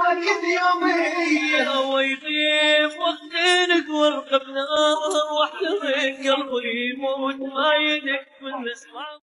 كل يومي ويغيب وقتك وارقب نار واحترق قلبي يموت ما يدق بالنسبة